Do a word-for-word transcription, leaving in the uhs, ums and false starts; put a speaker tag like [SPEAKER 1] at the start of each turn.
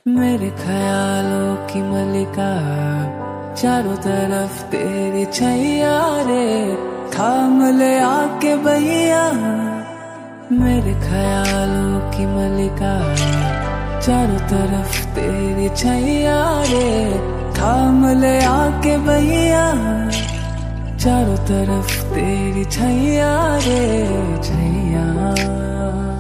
[SPEAKER 1] मेरे ख्यालों की मलिका, चारों तरफ तेरी छैया रे, थाम ले आके भैया। मेरे ख्यालों की मलिका, चारों तरफ तेरी छैया रे, थाम ले आके भैया। चारों तरफ तेरी छैया रे, छैया।